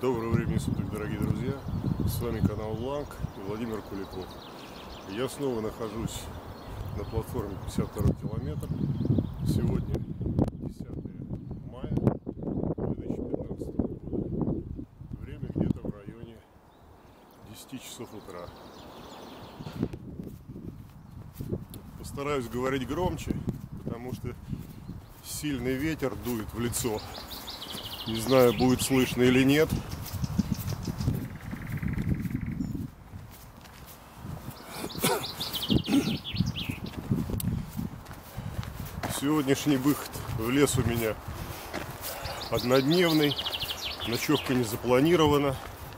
Доброго времени суток, дорогие друзья! С вами канал Ланг и Владимир Куликов. Я снова нахожусь на платформе 52 километр. Сегодня 10 мая 2015 года. Время где-то в районе 10 часов утра. Постараюсь говорить громче, потому что сильный ветер дует в лицо. Не знаю, будет слышно или нет. Сегодняшний выход в лес у меня однодневный. Ночевка не запланирована.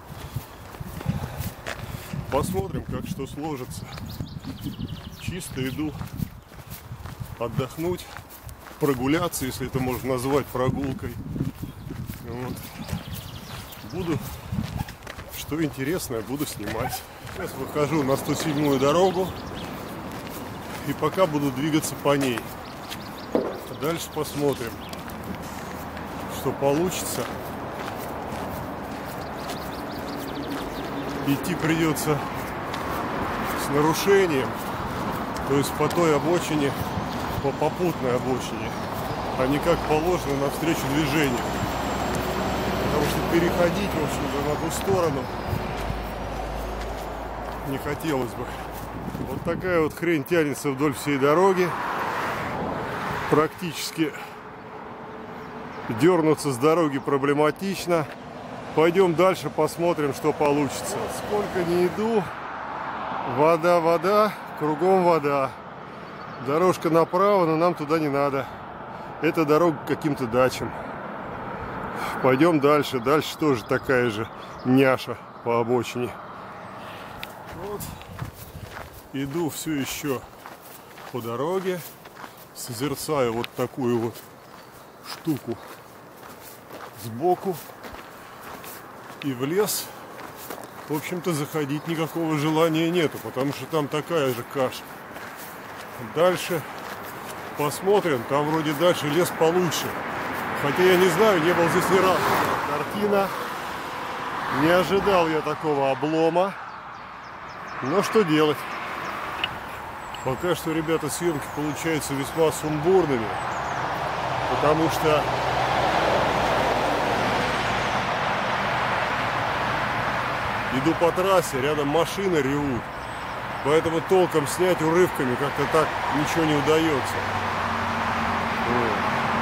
Посмотрим, как что сложится. Чисто иду отдохнуть, прогуляться, если это можно назвать прогулкой. Вот. Буду, что интересное, буду снимать. Сейчас выхожу на 107-ю дорогу и пока буду двигаться по ней. Дальше посмотрим, что получится. Идти придется с нарушением, то есть по той обочине, по попутной обочине, а не как положено навстречу движению. Потому что переходить, в общем-то, на ту сторону не хотелось бы. Вот такая вот хрень тянется вдоль всей дороги. Практически дернуться с дороги проблематично. Пойдем дальше, посмотрим, что получится. Сколько не иду, вода, вода, кругом вода. Дорожка направо, но нам туда не надо. Это дорога к каким-то дачам. Пойдем дальше. Дальше тоже такая же няша по обочине. Вот. Иду все еще по дороге. Созерцаю вот такую вот штуку сбоку. И в лес, в общем-то, заходить никакого желания нету, потому что там такая же каша. Дальше посмотрим. Там вроде дальше лес получше. Хотя я не знаю, не был здесь ни разу. Картина. Не ожидал я такого облома. Но что делать? Пока что, ребята, съемки получаются весьма сумбурными. Потому что иду по трассе, рядом машины ревут. Поэтому толком снять урывками как-то так ничего не удается. Вот.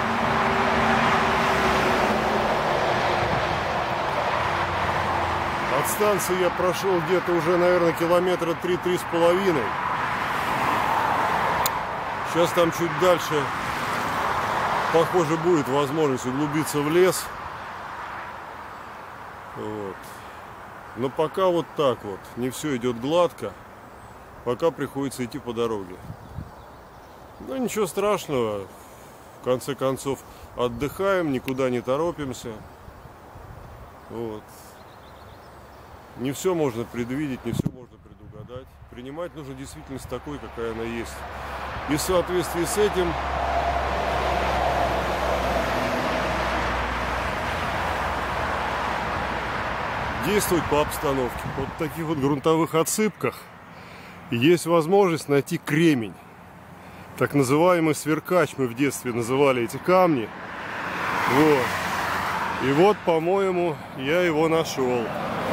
От станции я прошел где-то уже, наверное, километра 3-3,5. Сейчас там чуть дальше, похоже, будет возможность углубиться в лес. Вот. Но пока вот так вот. Не все идет гладко. Пока приходится идти по дороге. Но ничего страшного. В конце концов, отдыхаем, никуда не торопимся. Вот. Не все можно предвидеть, не все можно предугадать. Принимать нужно действительность такой, какая она есть. И в соответствии с этим действовать по обстановке. Вот в таких вот грунтовых отсыпках есть возможность найти кремень. Так называемый сверкач, мы в детстве называли эти камни. Вот. И вот, по-моему, я его нашел.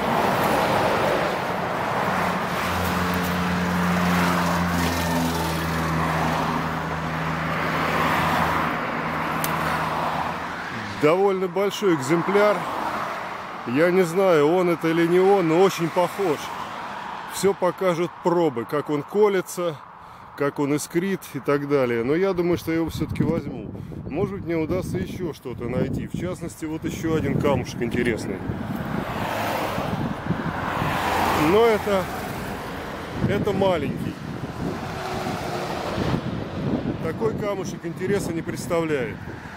Довольно большой экземпляр. Я не знаю, он это или не он, но очень похож. Все покажут пробы, как он колется, как он искрит и так далее. Но я думаю, что я его все-таки возьму. Может быть, мне удастся еще что-то найти. В частности, вот еще один камушек интересный. Но это маленький. Такой камушек интереса не представляет.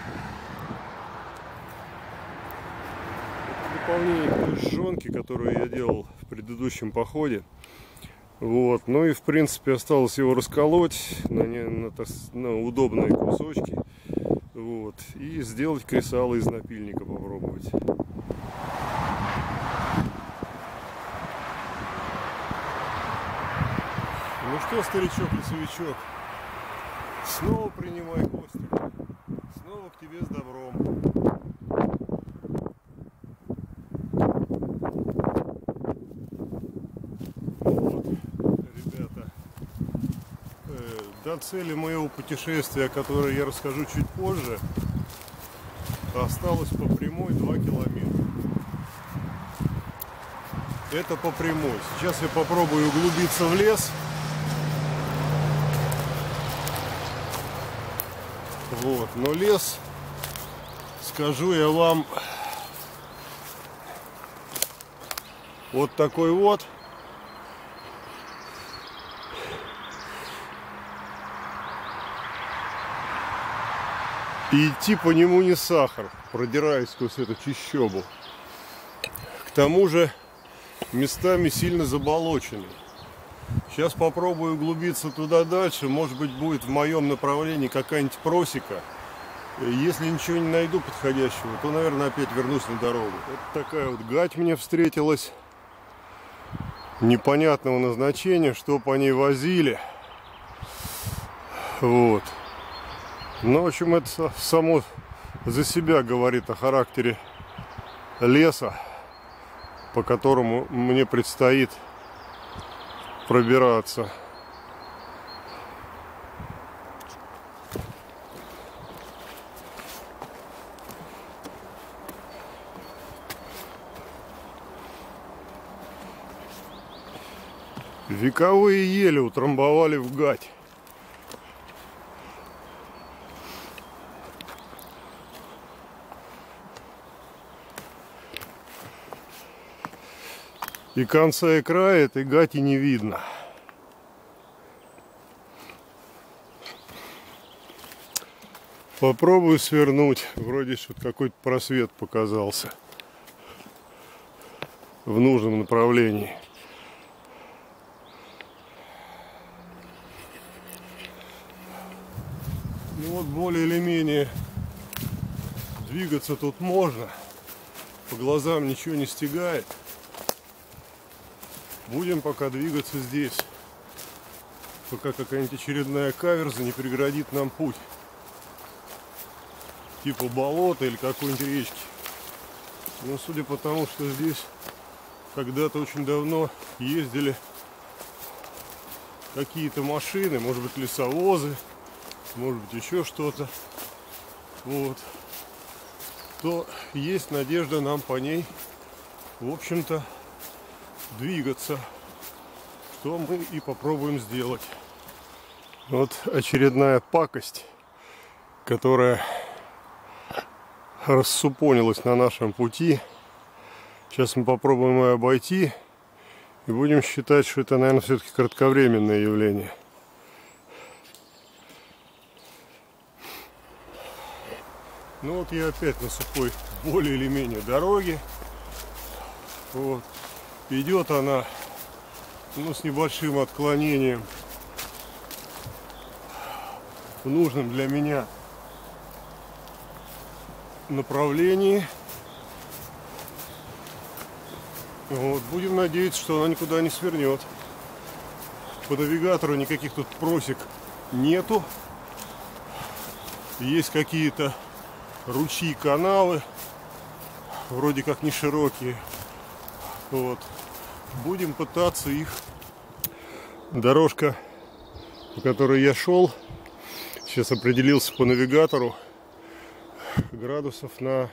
Дополнение к жжёнке, которую я делал в предыдущем походе. Вот. Ну и в принципе осталось его расколоть на удобные кусочки. Вот. И сделать кресало из напильника попробовать. Ну что, старичок-лесовичок, снова принимай гостя, снова к тебе с добром. Вот, ребята, до цели моего путешествия, о которой я расскажу чуть позже, осталось по прямой 2 километра. Это по прямой. Сейчас я попробую углубиться в лес. Вот, но лес, скажу я вам, вот такой вот. И идти по нему не сахар, продираясь сквозь эту чащобу. К тому же местами сильно заболоченный. Сейчас попробую углубиться туда дальше. Может быть, будет в моем направлении какая-нибудь просека. Если ничего не найду подходящего, то, наверное, опять вернусь на дорогу. Вот такая вот гать мне встретилась. Непонятного назначения, что по ней возили. Вот. Ну, в общем, это само за себя говорит о характере леса, по которому мне предстоит пробираться. Вековые ели утрамбовали в гать. И конца и края этой гати не видно. Попробую свернуть. Вроде что-то какой-то просвет показался в нужном направлении. Ну вот более или менее двигаться тут можно. По глазам ничего не стягает. Будем пока двигаться здесь, пока какая-нибудь очередная каверза не преградит нам путь. Типа болота или какой-нибудь речки. Но судя по тому, что здесь когда-то очень давно ездили какие-то машины, может быть лесовозы, может быть еще что-то, вот, то есть надежда нам по ней, в общем-то, двигаться, что мы и попробуем сделать. Вот очередная пакость, которая рассупонилась на нашем пути. Сейчас мы попробуем ее обойти и будем считать, что это, наверное, все-таки кратковременное явление. Ну вот я опять на сухой, более или менее дороге. Вот. Идет она, ну, с небольшим отклонением в нужном для меня направлении. Вот. Будем надеяться, что она никуда не свернет. По навигатору никаких тут просек нету. Есть какие-то ручьи, канавы, вроде как не широкие. Вот. Будем пытаться их. Дорожка, по которой я шел, сейчас определился по навигатору, градусов на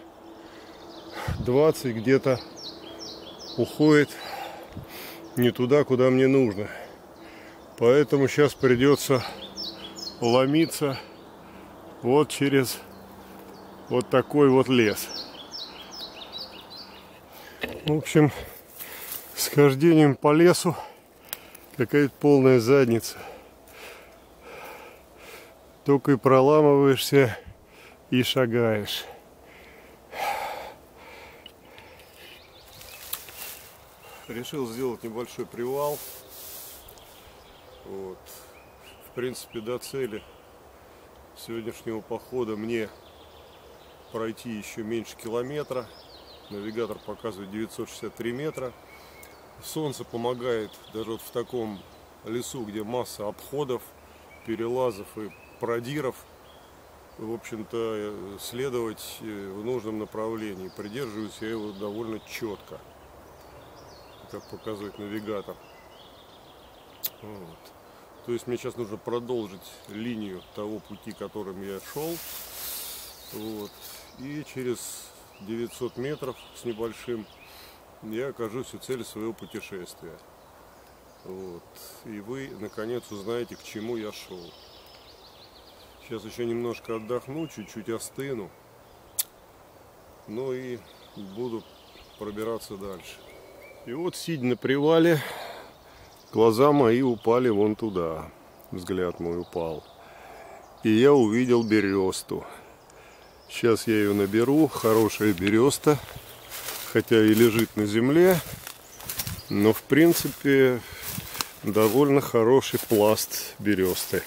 20 где-то уходит не туда, куда мне нужно. Поэтому сейчас придется ломиться вот через вот такой вот лес. В общем, с хождением по лесу какая-то полная задница. Только и проламываешься и шагаешь. Решил сделать небольшой привал. Вот. В принципе, до цели сегодняшнего похода мне пройти еще меньше километра. Навигатор показывает 963 метра. Солнце помогает даже вот в таком лесу, где масса обходов, перелазов и продиров, в общем-то, следовать в нужном направлении. Придерживаюсь я его довольно четко, как показывает навигатор. Вот. То есть мне сейчас нужно продолжить линию того пути, которым я шел. Вот. И через 900 метров с небольшим я окажусь у цели своего путешествия. Вот. И вы наконец узнаете, к чему я шел. Сейчас еще немножко отдохну, чуть-чуть остыну. Ну и буду пробираться дальше. И вот, сидя на привале, глаза мои упали вон туда. Взгляд мой упал. И я увидел бересту. Сейчас я ее наберу. Хорошая береста. Хотя и лежит на земле. Но в принципе довольно хороший пласт бересты.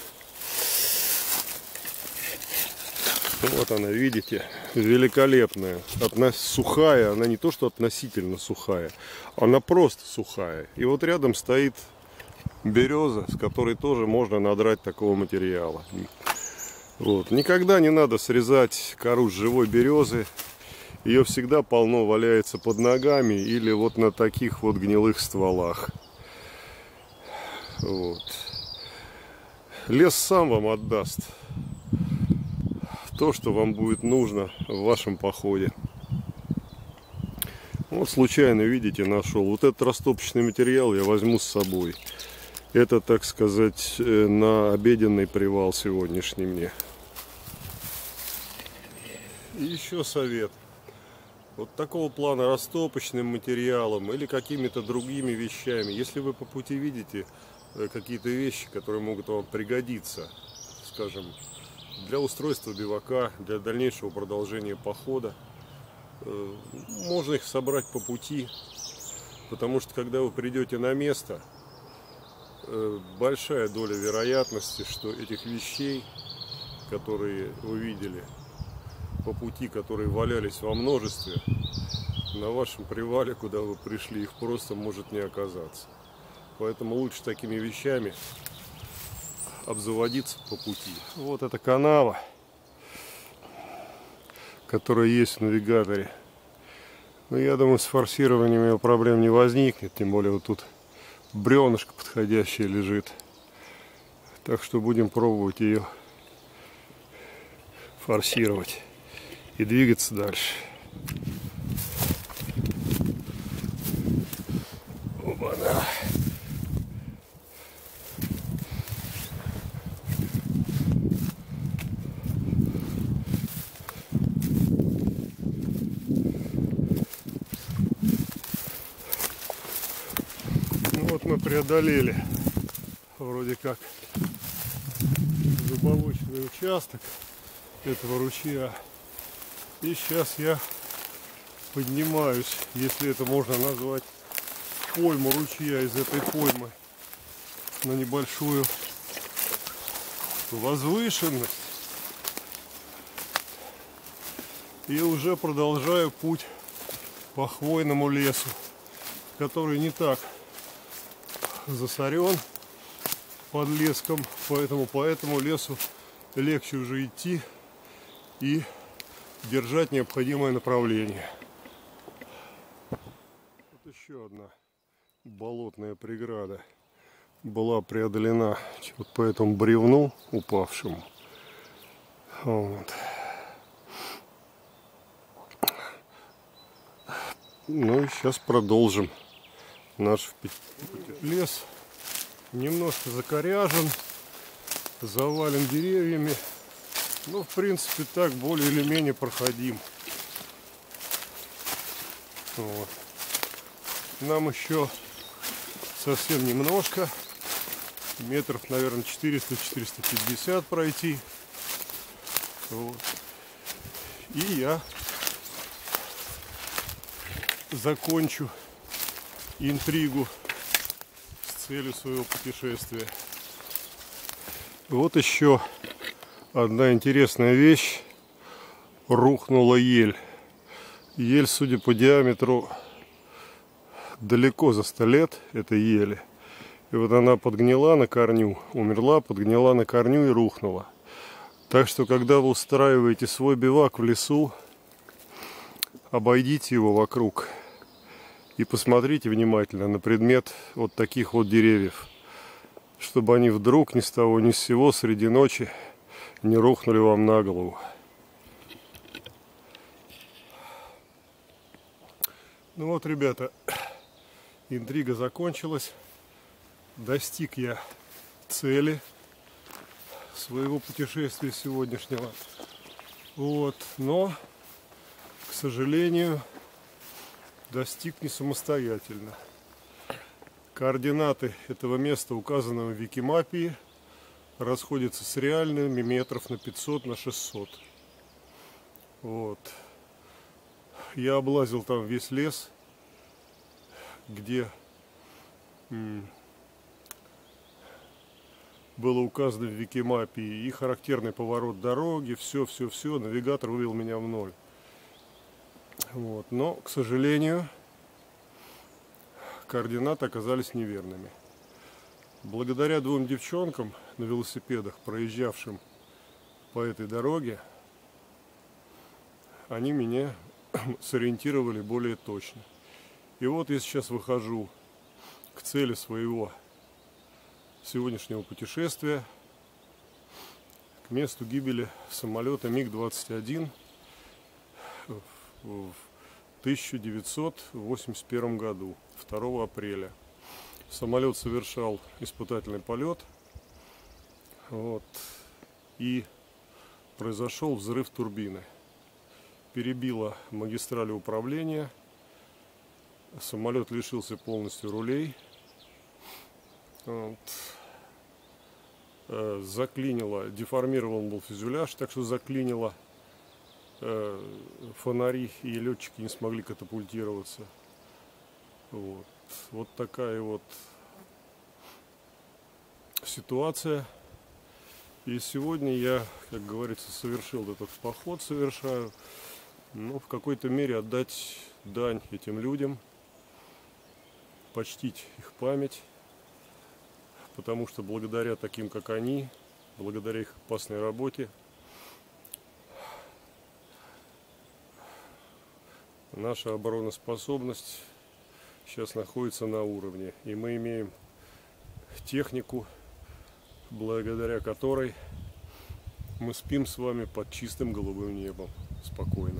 Вот она, видите, великолепная. Сухая, она не то что относительно сухая, она просто сухая. И вот рядом стоит береза, с которой тоже можно надрать такого материала. Вот. Никогда не надо срезать кору с живой березы. Ее всегда полно валяется под ногами или вот на таких вот гнилых стволах. Вот. Лес сам вам отдаст то, что вам будет нужно в вашем походе. Вот случайно, видите, нашел. Вот этот растопочный материал я возьму с собой. Это, так сказать, на обеденный привал сегодняшний мне. И еще совет. Вот такого плана растопочным материалом или какими-то другими вещами. Если вы по пути видите какие-то вещи, которые могут вам пригодиться, скажем, для устройства бивака, для дальнейшего продолжения похода, можно их собрать по пути, потому что когда вы придете на место, большая доля вероятности, что этих вещей, которые вы видели по пути, которые валялись во множестве, на вашем привале, куда вы пришли, их просто может не оказаться. Поэтому лучше такими вещами обзаводиться по пути. Вот эта канава, которая есть в навигаторе. Но я думаю, с форсированием ее проблем не возникнет. Тем более вот тут бревнышко подходящее лежит. Так что будем пробовать ее форсировать и двигаться дальше. Оба-на. Вот мы преодолели вроде как заболоченный участок этого ручья. И сейчас я поднимаюсь, если это можно назвать, пойму ручья из этой поймы на небольшую возвышенность. И уже продолжаю путь по хвойному лесу, который не так засорен подлеском, поэтому по этому лесу легче уже идти и держать необходимое направление. Вот еще одна болотная преграда была преодолена вот по этому бревну упавшему. Вот. Ну и сейчас продолжим наш лес. Немножко закоряжен, завален деревьями, но в принципе так более или менее проходим. Вот. Нам еще совсем немножко, метров, наверное, 400-450 пройти. Вот. И я закончу интригу с целью своего путешествия. Вот еще одна интересная вещь. Рухнула ель. Ель, судя по диаметру, далеко за 100 лет этой ели. И вот она подгнила на корню, умерла, подгнила на корню и рухнула. Так что, когда вы устраиваете свой бивак в лесу, обойдите его вокруг и посмотрите внимательно на предмет вот таких вот деревьев, чтобы они вдруг ни с того ни с сего среди ночи не рухнули вам на голову. Ну вот, ребята, интрига закончилась. Достиг я цели своего путешествия сегодняшнего. Вот, но, к сожалению, достиг не самостоятельно. Координаты этого места, указанного в Викимапии, расходятся с реальными метров на 500 на 600. Вот. Я облазил там весь лес, где было указано в Викимапии и характерный поворот дороги, все, навигатор вывел меня в ноль. Вот. Но, к сожалению, координаты оказались неверными. Благодаря двум девчонкам на велосипедах, проезжавшим по этой дороге, они меня сориентировали более точно. И вот я сейчас выхожу к цели своего сегодняшнего путешествия, к месту гибели самолета МиГ-21 в 1981 году, 2 апреля. Самолет совершал испытательный полет, вот, и произошел взрыв турбины. Перебило магистрали управления, самолет лишился полностью рулей, вот. Заклинило, деформирован был фюзеляж, так что заклинило, фонари и летчики не смогли катапультироваться. Вот. Вот такая вот ситуация. И сегодня я, как говорится, совершил этот поход, совершаю, но в какой-то мере отдать дань этим людям, почтить их память, потому что благодаря таким, как они, благодаря их опасной работе, наша обороноспособность сейчас находится на уровне, и мы имеем технику, благодаря которой мы спим с вами под чистым голубым небом спокойно.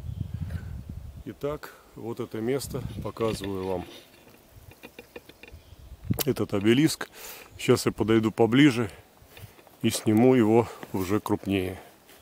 Итак, вот это место показываю вам. Этот обелиск. Сейчас я подойду поближе и сниму его уже крупнее.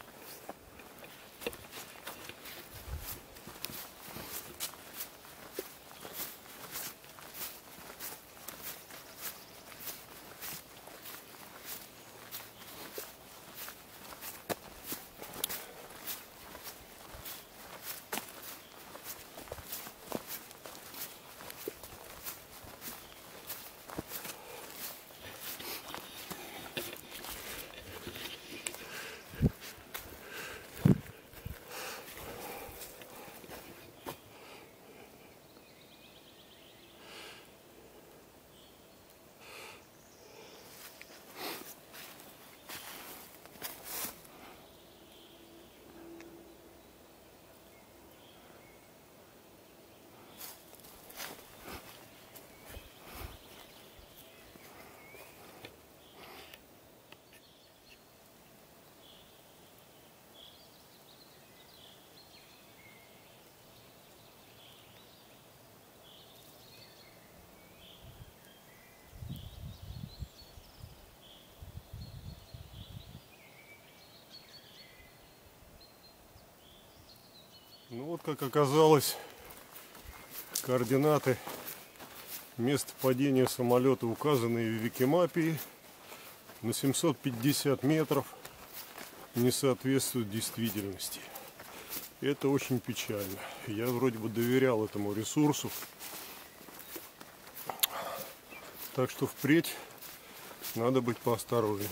Ну вот, как оказалось, координаты места падения самолета, указанные в Викимапии, на 750 метров не соответствуют действительности. Это очень печально. Я вроде бы доверял этому ресурсу. Так что впредь надо быть поосторожней.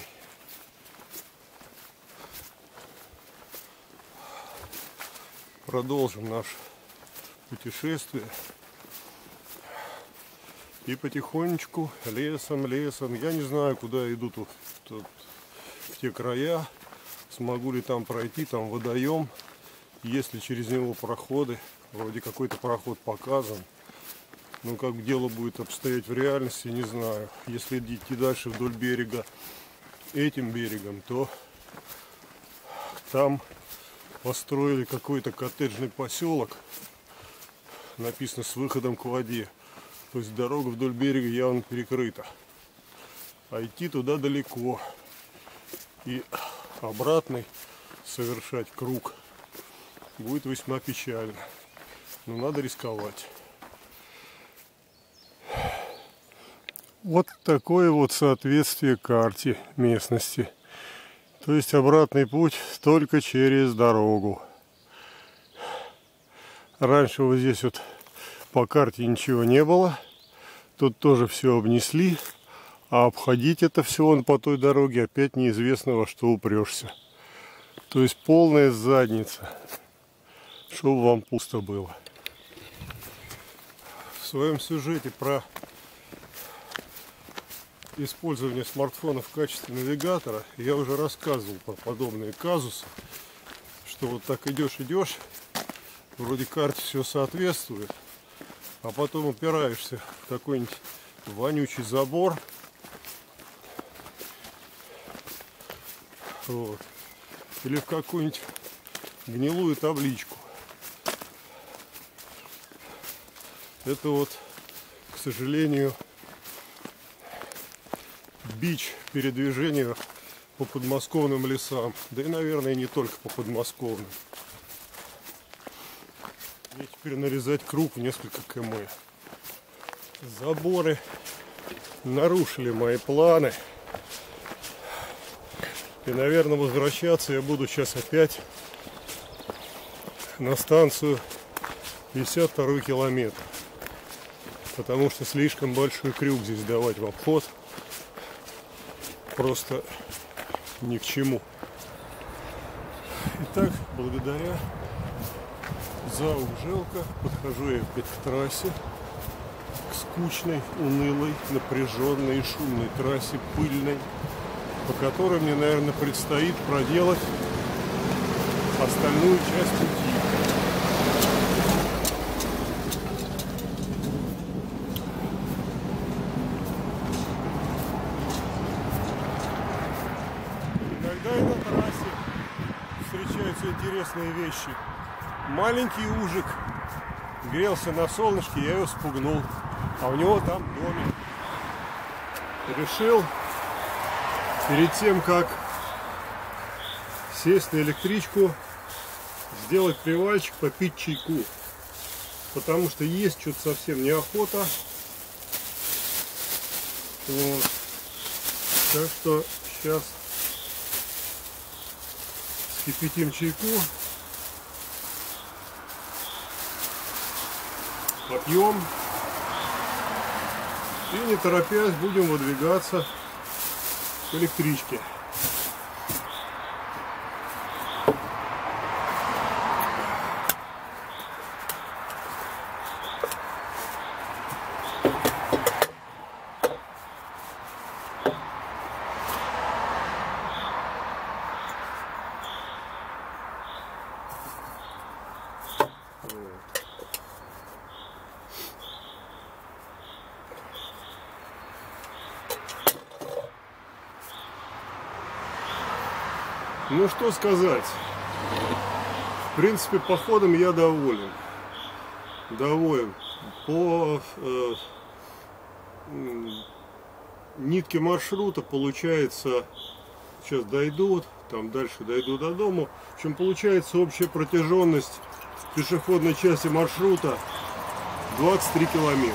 Продолжим наше путешествие. И потихонечку, лесом, я не знаю, куда иду тут в те края, смогу ли там пройти, там водоем, есть ли через него проходы, вроде какой-то проход показан. Но как дело будет обстоять в реальности, не знаю. Если идти дальше вдоль берега, этим берегом, то там построили какой-то коттеджный поселок, написано с выходом к воде. То есть дорога вдоль берега явно перекрыта. А идти туда далеко. И обратный совершать круг будет весьма печально. Но надо рисковать. Вот такое вот соответствие карте местности. То есть обратный путь только через дорогу. Раньше вот здесь вот по карте ничего не было. Тут тоже все обнесли. А обходить это все вон по той дороге опять неизвестно во что упрешься. То есть полная задница. Чтобы вам пусто было. В своем сюжете про использование смартфона в качестве навигатора я уже рассказывал про подобные казусы. Что вот так идешь, вроде карте все соответствует. А потом упираешься в какой-нибудь вонючий забор. Вот. Или в какую-нибудь гнилую табличку. Это вот, к сожалению, бич передвижения по подмосковным лесам. Да и, наверное, не только по подмосковным. Мне теперь нарезать круг в несколько км. Заборы нарушили мои планы. И, наверное, возвращаться я буду сейчас опять на станцию 52 километр. Потому что слишком большой крюк здесь давать в обход. Просто ни к чему. Итак, благодаря ЗАО «Желко» подхожу я опять к трассе. К скучной, унылой, напряженной и шумной трассе, пыльной, по которой мне, наверное, предстоит проделать остальную часть пути. Иногда и на трассе встречаются интересные вещи. Маленький ужик грелся на солнышке, я его спугнул, а у него там домик. Решил перед тем, как сесть на электричку, сделать привальчик, попить чайку. Потому что есть что-то совсем неохота. Вот. Так что сейчас скипятим чайку, попьем и, не торопясь, будем выдвигаться к электричке. Ну что сказать, в принципе, походом я доволен. По нитке маршрута получается, сейчас дойдут, там дальше дойду до дома. В общем, получается общая протяженность пешеходной части маршрута 23 километра.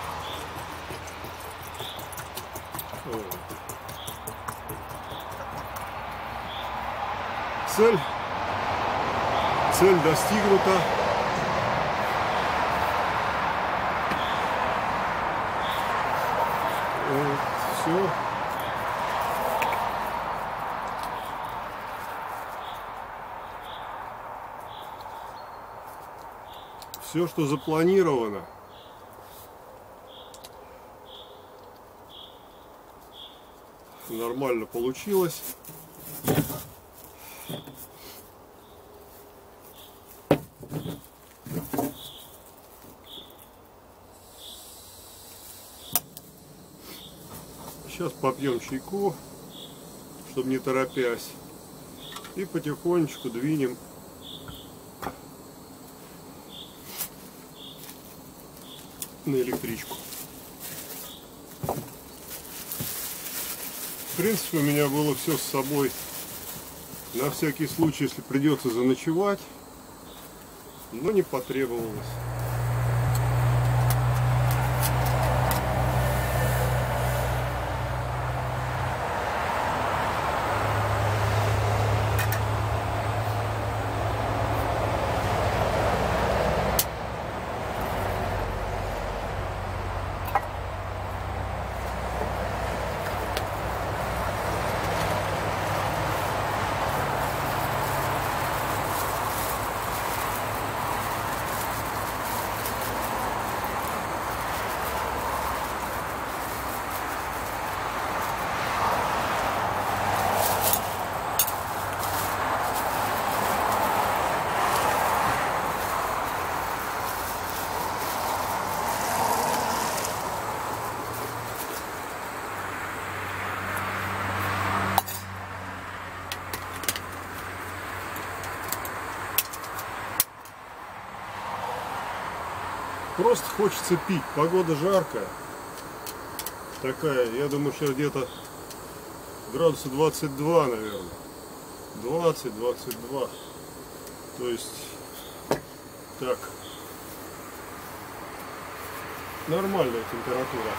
Цель достигнута. Вот, все. Все, что запланировано, нормально получилось. Сейчас попьем чайку, чтобы не торопясь, и потихонечку двинем на электричку. В принципе, у меня было все с собой на всякий случай, если придется заночевать, но не потребовалось. Просто хочется пить. Погода жаркая. Такая, я думаю, сейчас где-то градуса 22, наверное. 20-22. То есть, так, нормальная температура.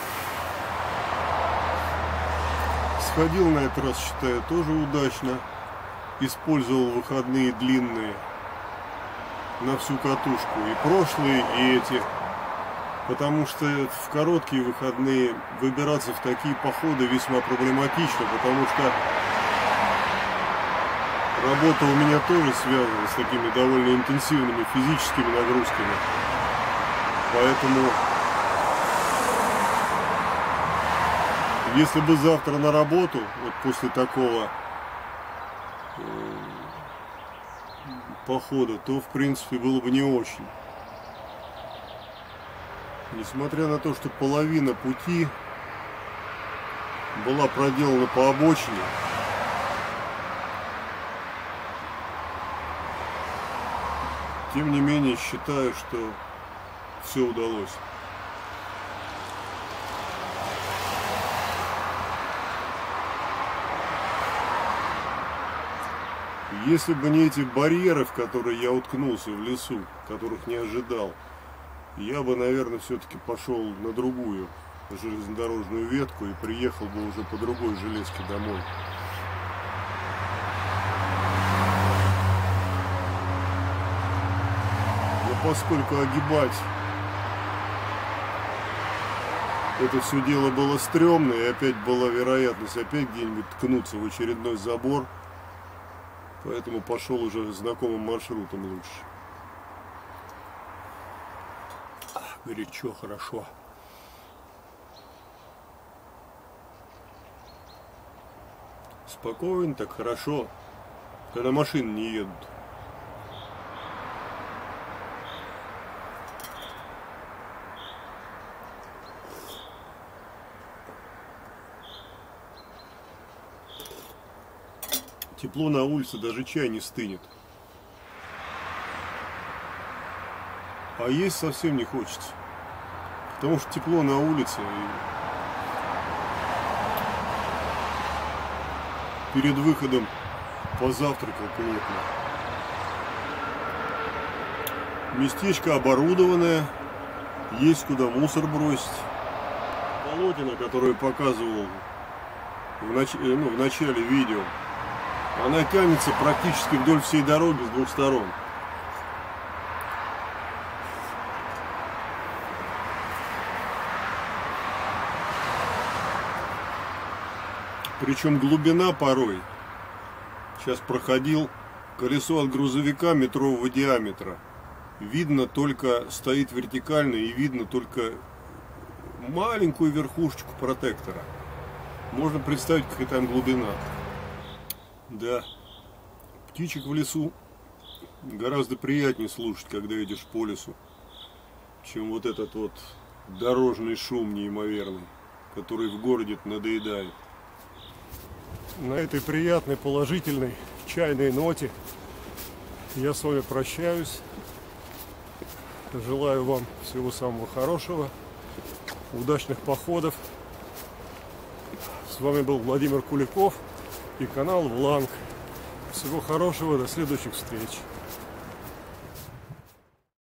Сходил на этот раз, считаю, тоже удачно. Использовал выходные длинные на всю катушку, и прошлые, и эти, потому что в короткие выходные выбираться в такие походы весьма проблематично, потому что работа у меня тоже связана с такими довольно интенсивными физическими нагрузками, поэтому если бы завтра на работу, вот после такого похода, то в принципе было бы не очень. Несмотря на то, что половина пути была проделана по обочине, тем не менее считаю, что все удалось. Если бы не эти барьеры, в которые я уткнулся в лесу, которых не ожидал, я бы, наверное, все-таки пошел на другую железнодорожную ветку и приехал бы уже по другой железке домой. Но поскольку огибать это все дело было стрёмно, и опять была вероятность опять где-нибудь ткнуться в очередной забор, поэтому пошел уже знакомым маршрутом лучше. Горячо, хорошо. Спокойно, так хорошо, когда машины не едут. Тепло на улице, даже чай не стынет. А есть совсем не хочется. Потому что тепло на улице. И перед выходом позавтракал плотно. Местечко оборудованное. Есть куда мусор бросить. Болотина, которую я показывал в начале видео, она тянется практически вдоль всей дороги с двух сторон. Причем глубина порой. Сейчас проходил колесо от грузовика метрового диаметра. Видно только, стоит вертикально, и видно только маленькую верхушечку протектора. Можно представить, какая там глубина. Да, птичек в лесу гораздо приятнее слушать, когда идешь по лесу, чем вот этот вот дорожный шум неимоверный, который в городе надоедает. На этой приятной, положительной чайной ноте я с вами прощаюсь. Желаю вам всего самого хорошего, удачных походов. С вами был Владимир Куликов и канал Вланг. Всего хорошего, до следующих встреч.